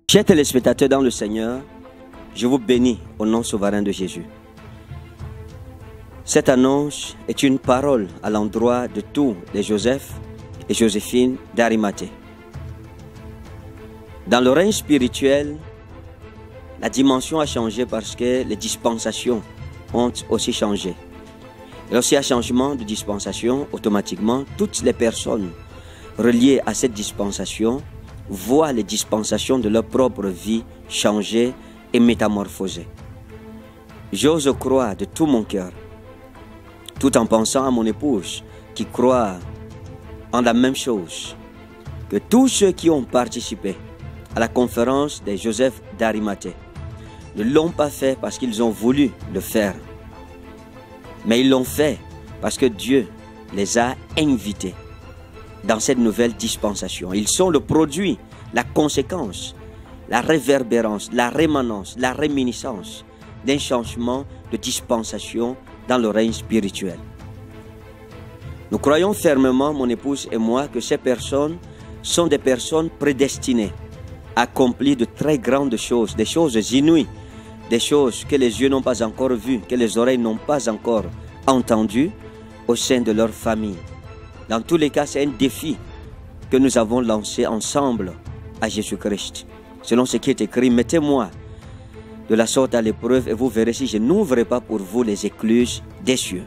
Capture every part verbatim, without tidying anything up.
Chers téléspectateurs dans le Seigneur, je vous bénis au nom souverain de Jésus. Cette annonce est une parole à l'endroit de tous les Joseph et Joséphine d'Arimathée. Dans le règne spirituel, la dimension a changé parce que les dispensations ont aussi changé. Et lorsqu'il y a changement de dispensation, automatiquement, toutes les personnes reliées à cette dispensation voient les dispensations de leur propre vie changer et métamorphoser. J'ose croire de tout mon cœur, tout en pensant à mon épouse qui croit en la même chose, que tous ceux qui ont participé à la conférence des Joseph d'Arimathée ne l'ont pas fait parce qu'ils ont voulu le faire, mais ils l'ont fait parce que Dieu les a invités dans cette nouvelle dispensation. Ils sont le produit, la conséquence, la réverbérance, la rémanence, la réminiscence d'un changement de dispensation dans le règne spirituel. Nous croyons fermement, mon épouse et moi, que ces personnes sont des personnes prédestinées à accomplir de très grandes choses, des choses inouïes, des choses que les yeux n'ont pas encore vues, que les oreilles n'ont pas encore entendues au sein de leur famille. Dans tous les cas, c'est un défi que nous avons lancé ensemble à Jésus-Christ. Selon ce qui est écrit, mettez-moi de la sorte à l'épreuve et vous verrez si je n'ouvrirai pas pour vous les écluses des cieux.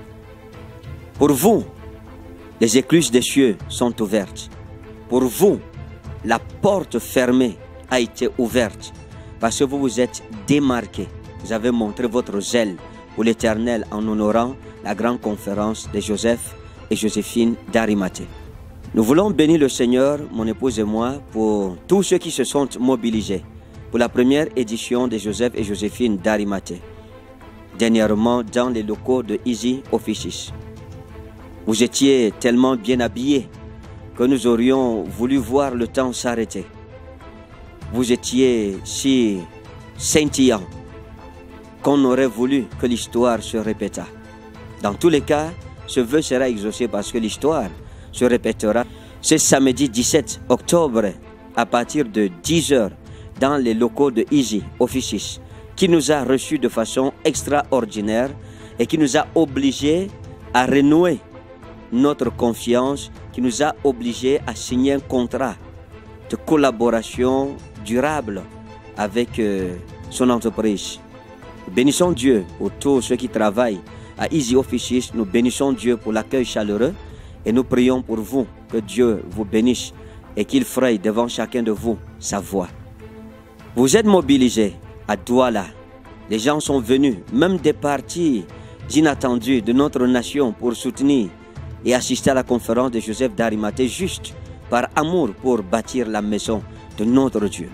Pour vous, les écluses des cieux sont ouvertes. Pour vous, la porte fermée a été ouverte parce que vous vous êtes démarqués. Vous avez montré votre zèle pour l'Éternel en honorant la grande conférence de Joseph et Joséphine d'Arimathée. Nous voulons bénir le Seigneur, mon épouse et moi, pour tous ceux qui se sont mobilisés pour la première édition de Joseph et Joséphine d'Arimathée, dernièrement dans les locaux de Easy Offices. Vous étiez tellement bien habillés que nous aurions voulu voir le temps s'arrêter. Vous étiez si scintillants qu'on aurait voulu que l'histoire se répétât. Dans tous les cas, ce vœu sera exaucé parce que l'histoire se répétera. C'est samedi dix-sept octobre à partir de dix heures dans les locaux de Easy Offices qui nous a reçus de façon extraordinaire et qui nous a obligés à renouer notre confiance, qui nous a obligés à signer un contrat de collaboration durable avec euh, son entreprise. Nous bénissons Dieu pour tous ceux qui travaillent à Easy Offices. Nous bénissons Dieu pour l'accueil chaleureux et nous prions pour vous, que Dieu vous bénisse et qu'il fraye devant chacun de vous sa voix. Vous êtes mobilisés à Douala. Les gens sont venus, même des parties inattendues de notre nation pour soutenir et assister à la conférence de Joseph d'Arimathée juste par amour pour bâtir la maison de notre Dieu.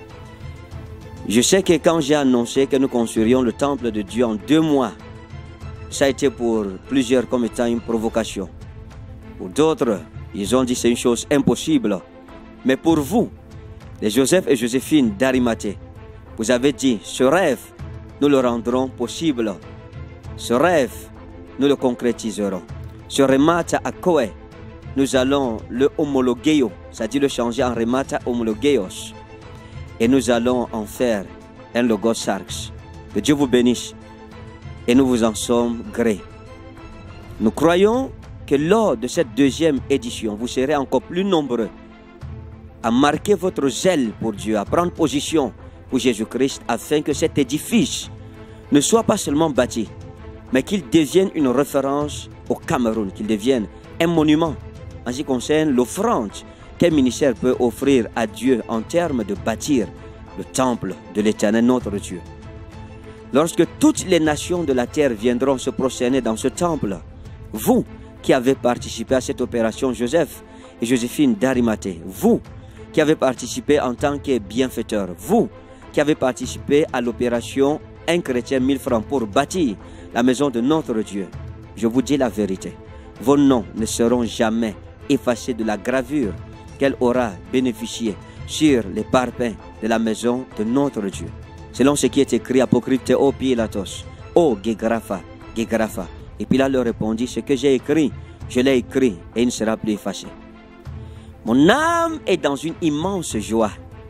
Je sais que quand j'ai annoncé que nous construirions le temple de Dieu en deux mois, ça a été pour plusieurs comme étant une provocation. Pour d'autres, ils ont dit c'est une chose impossible. Mais pour vous, les Joseph et Joséphine d'Arimathée, vous avez dit ce rêve, nous le rendrons possible. Ce rêve, nous le concrétiserons. Ce remata à Koé, nous allons le homologuer, c'est-à-dire le changer en remata homologeos. Et nous allons en faire un logo sarx. Que Dieu vous bénisse. Et nous vous en sommes gré. Nous croyons que lors de cette deuxième édition, vous serez encore plus nombreux à marquer votre zèle pour Dieu, à prendre position pour Jésus-Christ, afin que cet édifice ne soit pas seulement bâti, mais qu'il devienne une référence au Cameroun, qu'il devienne un monument en ce qui concerne l'offrande qu'un ministère peut offrir à Dieu en termes de bâtir le temple de l'Éternel, notre Dieu. Lorsque toutes les nations de la terre viendront se prosterner dans ce temple, vous qui avez participé à cette opération Joseph et Joséphine d'Arimathée, vous qui avez participé en tant que bienfaiteur, vous qui avez participé à l'opération Un chrétien mille francs pour bâtir la maison de notre Dieu, je vous dis la vérité, vos noms ne seront jamais effacés de la gravure qu'elle aura bénéficié sur les parpaings de la maison de notre Dieu. Selon ce qui est écrit, Apocrypte au Pilatos, ô Gegrapha, Gegrapha. Et Pilate leur répondit, ce que j'ai écrit, je l'ai écrit et il ne sera plus effacé. Mon âme est dans une immense joie.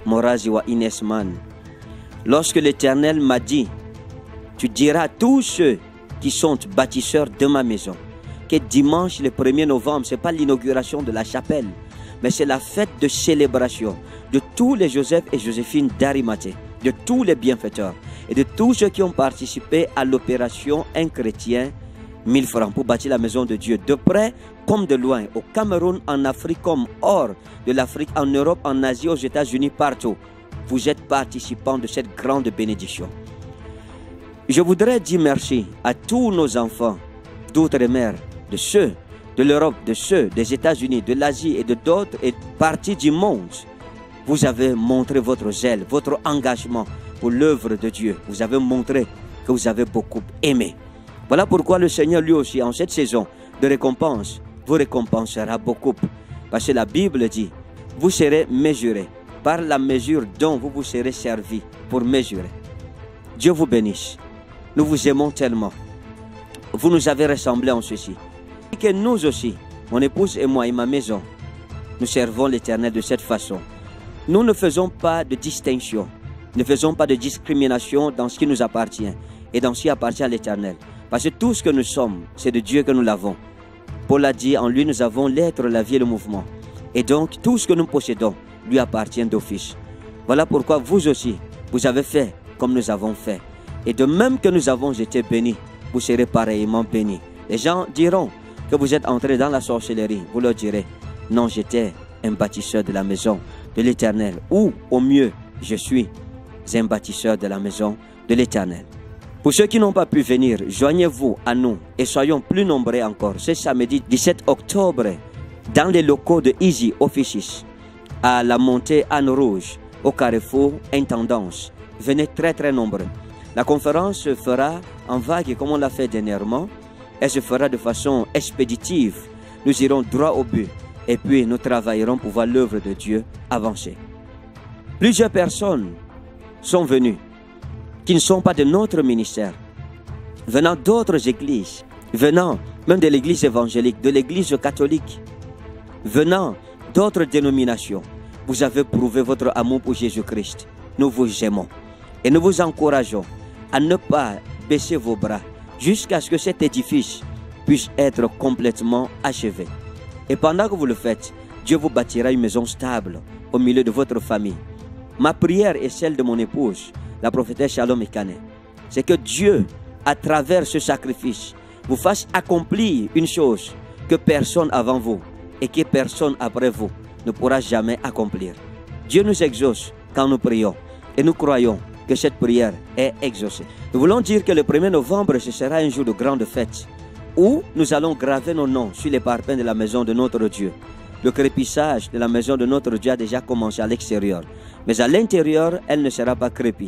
Morazi wa Inesman. Lorsque l'Éternel m'a dit, tu diras à tous ceux qui sont bâtisseurs de ma maison, que dimanche le premier novembre, ce n'est pas l'inauguration de la chapelle, mais c'est la fête de célébration de tous les Joseph et Joséphine d'Arimathée, de tous les bienfaiteurs et de tous ceux qui ont participé à l'opération Un chrétien, mille francs pour bâtir la maison de Dieu, de près comme de loin, au Cameroun, en Afrique comme hors de l'Afrique, en Europe, en Asie, aux États-Unis, partout. Vous êtes participants de cette grande bénédiction. Je voudrais dire merci à tous nos enfants d'outre-mer, de ceux de l'Europe, de ceux des États-Unis, de l'Asie et de d'autres parties du monde. Vous avez montré votre zèle, votre engagement pour l'œuvre de Dieu. Vous avez montré que vous avez beaucoup aimé. Voilà pourquoi le Seigneur lui aussi, en cette saison de récompense, vous récompensera beaucoup. Parce que la Bible dit, vous serez mesurés par la mesure dont vous vous serez servis pour mesurer. Dieu vous bénisse. Nous vous aimons tellement. Vous nous avez ressemblé en ceci. Et que nous aussi, mon épouse et moi et ma maison, nous servons l'Éternel de cette façon. Nous ne faisons pas de distinction, ne faisons pas de discrimination dans ce qui nous appartient et dans ce qui appartient à l'Éternel. Parce que tout ce que nous sommes, c'est de Dieu que nous l'avons. Paul a dit, en lui nous avons l'être, la vie et le mouvement. Et donc tout ce que nous possédons lui appartient d'office. Voilà pourquoi vous aussi, vous avez fait comme nous avons fait. Et de même que nous avons été bénis, vous serez pareillement bénis. Les gens diront que vous êtes entrés dans la sorcellerie. Vous leur direz, non, j'étais un bâtisseur de la maison de l'Éternel. Ou au mieux, je suis un bâtisseur de la maison de l'Éternel. Pour ceux qui n'ont pas pu venir, joignez-vous à nous et soyons plus nombreux encore. Ce samedi dix-sept octobre, dans les locaux de Easy Offices, à la montée Anne Rouge, au carrefour Intendance. Venez très très nombreux. La conférence se fera en vague comme on l'a fait dernièrement. Elle se fera de façon expéditive. Nous irons droit au but et puis nous travaillerons pour voir l'œuvre de Dieu avancer. Plusieurs personnes sont venues qui ne sont pas de notre ministère, venant d'autres églises, venant même de l'église évangélique, de l'église catholique, venant d'autres dénominations. Vous avez prouvé votre amour pour Jésus-Christ. Nous vous aimons et nous vous encourageons à ne pas baisser vos bras jusqu'à ce que cet édifice puisse être complètement achevé. Et pendant que vous le faites, Dieu vous bâtira une maison stable au milieu de votre famille. Ma prière est celle de mon épouse, la prophétesse Shalom Ekane. C'est que Dieu, à travers ce sacrifice, vous fasse accomplir une chose que personne avant vous et que personne après vous ne pourra jamais accomplir. Dieu nous exauce quand nous prions et nous croyons que cette prière est exaucée. Nous voulons dire que le premier novembre, ce sera un jour de grande fête où nous allons graver nos noms sur les parpaings de la maison de notre Dieu. Le crépissage de la maison de notre Dieu a déjà commencé à l'extérieur, mais à l'intérieur, elle ne sera pas crépie.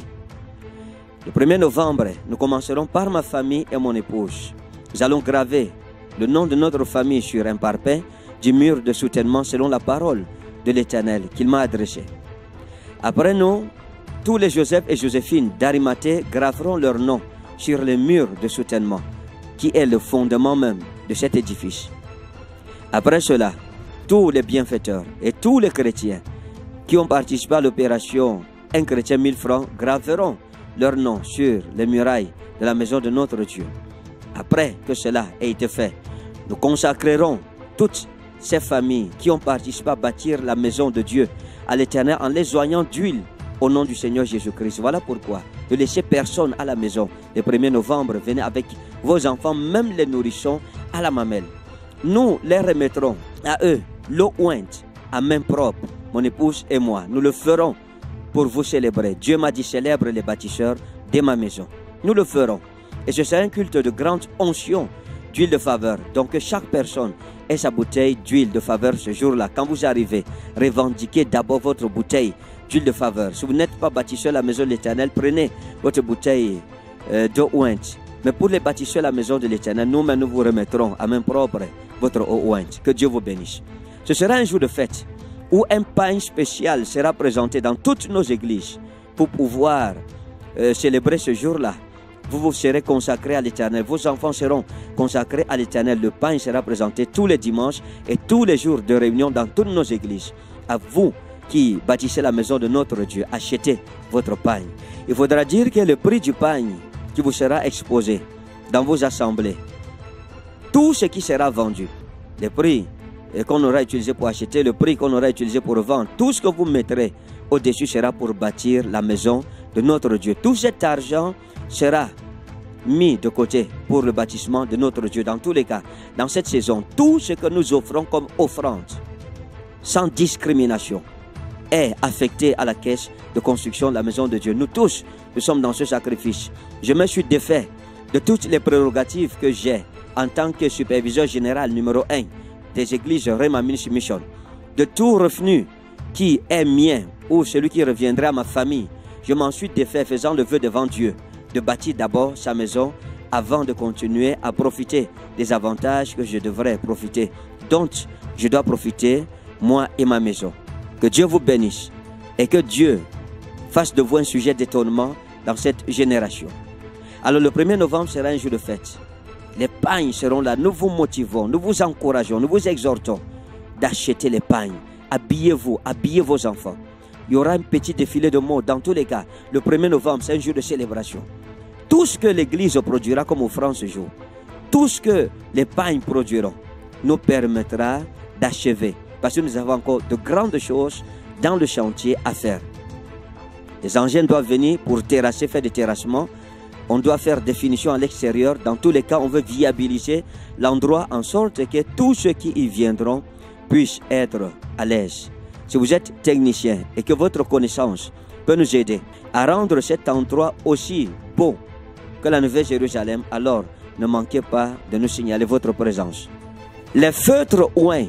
Le premier novembre, nous commencerons par ma famille et mon épouse. Nous allons graver le nom de notre famille sur un parpaing du mur de soutènement selon la parole de l'Éternel qu'il m'a adressée. Après nous, tous les Joseph et Joséphine d'Arimathée graveront leur nom sur le mur de soutènement, qui est le fondement même de cet édifice. Après cela, tous les bienfaiteurs et tous les chrétiens qui ont participé à l'opération Un chrétien mille francs graveront leur nom sur les murailles de la maison de notre Dieu. Après que cela ait été fait, nous consacrerons toutes ces familles qui ont participé à bâtir la maison de Dieu à l'Éternel en les oignant d'huile au nom du Seigneur Jésus-Christ. Voilà pourquoi ne laissez personne à la maison. Le premier novembre, venez avec vos enfants, même les nourrissons, à la mamelle. Nous les remettrons à eux l'eau ointe à main propre, mon épouse et moi. Nous le ferons pour vous célébrer. Dieu m'a dit célèbre les bâtisseurs de ma maison. Nous le ferons. Et ce sera un culte de grande onction d'huile de faveur. Donc que chaque personne ait sa bouteille d'huile de faveur ce jour-là. Quand vous arrivez, revendiquez d'abord votre bouteille d'huile de faveur. Si vous n'êtes pas bâtisseur de la maison de l'Éternel, prenez votre bouteille euh, d'eau ointe. Mais pour les bâtisseurs de la maison de l'Éternel, nous-mêmes nous vous remettrons à main propre votre eau ointe. Que Dieu vous bénisse. Ce sera un jour de fête où un pain spécial sera présenté dans toutes nos églises pour pouvoir euh, célébrer ce jour-là. Vous vous serez consacrés à l'Éternel. Vos enfants seront consacrés à l'Éternel. Le pain sera présenté tous les dimanches et tous les jours de réunion dans toutes nos églises. À vous qui bâtissez la maison de notre Dieu, achetez votre pagne. Il faudra dire que le prix du pagne qui vous sera exposé dans vos assemblées, tout ce qui sera vendu, le prix qu'on aura utilisé pour acheter, le prix qu'on aura utilisé pour vendre, tout ce que vous mettrez au-dessus sera pour bâtir la maison de notre Dieu. Tout cet argent sera mis de côté pour le bâtissement de notre Dieu. Dans tous les cas, dans cette saison, tout ce que nous offrons comme offrande, sans discrimination, est affecté à la caisse de construction de la maison de Dieu. Nous tous, nous sommes dans ce sacrifice. Je me suis défait de toutes les prérogatives que j'ai en tant que superviseur général numéro un des églises Rema Ministry Mission, de tout revenu qui est mien ou celui qui reviendra à ma famille. Je m'en suis défait faisant le vœu devant Dieu de bâtir d'abord sa maison avant de continuer à profiter des avantages que je devrais profiter, dont je dois profiter moi et ma maison. Que Dieu vous bénisse et que Dieu fasse de vous un sujet d'étonnement dans cette génération. Alors le premier novembre sera un jour de fête. Les pagnes seront là. Nous vous motivons, nous vous encourageons, nous vous exhortons d'acheter les pagnes. Habillez-vous, habillez vos enfants. Il y aura un petit défilé de mots. Dans tous les cas, le premier novembre, c'est un jour de célébration. Tout ce que l'Église produira comme offrande ce jour, tout ce que les pagnes produiront, nous permettra d'achever. Parce que nous avons encore de grandes choses dans le chantier à faire. Les engins doivent venir pour terrasser, faire des terrassements. On doit faire des finitions à l'extérieur. Dans tous les cas, on veut viabiliser l'endroit en sorte que tous ceux qui y viendront puissent être à l'aise. Si vous êtes technicien et que votre connaissance peut nous aider à rendre cet endroit aussi beau que la Nouvelle Jérusalem, alors ne manquez pas de nous signaler votre présence. Les feutres ouin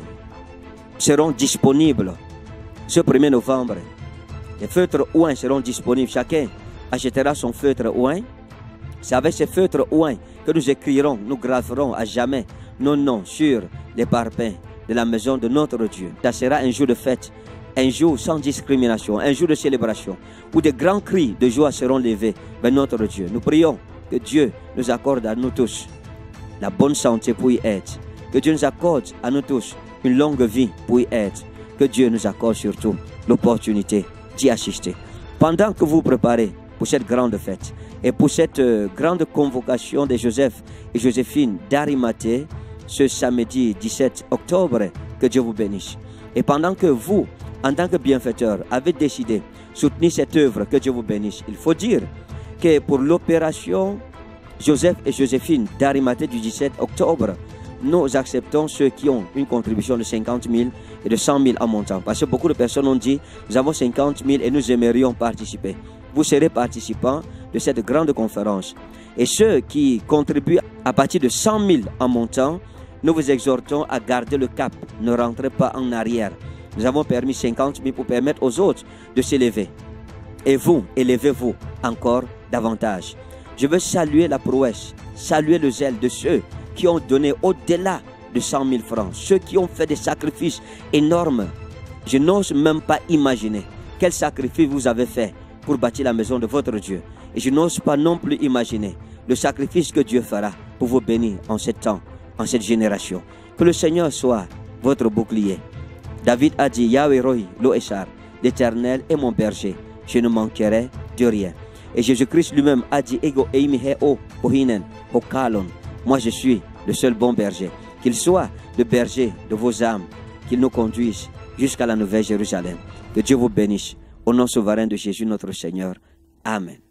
seront disponibles ce premier novembre. Les feutres ouin seront disponibles. Chacun achètera son feutre ouin. C'est avec ces feutres ouin que nous écrirons, nous graverons à jamais nos noms sur les parpaings de la maison de notre Dieu. Ça sera un jour de fête, un jour sans discrimination, un jour de célébration, où de grands cris de joie seront levés vers notre Dieu. Nous prions que Dieu nous accorde à nous tous la bonne santé pour y être. Que Dieu nous accorde à nous tous une longue vie pour y être. Que Dieu nous accorde surtout l'opportunité d'y assister. Pendant que vous préparez pour cette grande fête et pour cette grande convocation de Joseph et Joséphine d'Arimathée, ce samedi dix-sept octobre, que Dieu vous bénisse. Et pendant que vous, en tant que bienfaiteur, avez décidé de soutenir cette œuvre, que Dieu vous bénisse, il faut dire que pour l'opération Joseph et Joséphine d'Arimathée du dix-sept octobre, nous acceptons ceux qui ont une contribution de cinquante mille et de cent mille en montant. Parce que beaucoup de personnes ont dit, nous avons cinquante mille et nous aimerions participer. Vous serez participants de cette grande conférence. Et ceux qui contribuent à partir de cent mille en montant, nous vous exhortons à garder le cap. Ne rentrez pas en arrière. Nous avons permis cinquante mille pour permettre aux autres de s'élever. Et vous, élevez-vous encore davantage. Je veux saluer la prouesse, saluer le zèle de ceux qui ont donné au-delà de cent mille francs, ceux qui ont fait des sacrifices énormes. Je n'ose même pas imaginer quel sacrifice vous avez fait pour bâtir la maison de votre Dieu. Et je n'ose pas non plus imaginer le sacrifice que Dieu fera pour vous bénir en ce temps, en cette génération. Que le Seigneur soit votre bouclier. David a dit, Yahweh Rohi, Loeshar, l'Éternel est mon berger, je ne manquerai de rien. Et Jésus-Christ lui-même a dit, Ego eimihe o ohinen o kalon. Moi je suis le seul bon berger. Qu'il soit le berger de vos âmes, qu'il nous conduise jusqu'à la Nouvelle Jérusalem. Que Dieu vous bénisse. Au nom souverain de Jésus notre Seigneur. Amen.